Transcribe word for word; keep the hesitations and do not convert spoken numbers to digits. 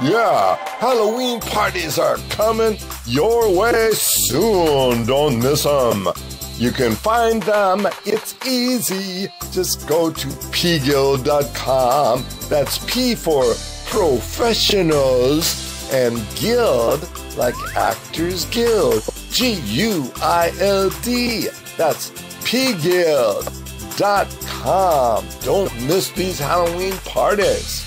Yeah, Halloween parties are coming your way soon. Don't miss them. You can find them. It's easy. Just go to p guild dot com. That's P for professionals and guild like Actors Guild. G U I L D. That's p guild dot com. Don't miss these Halloween parties.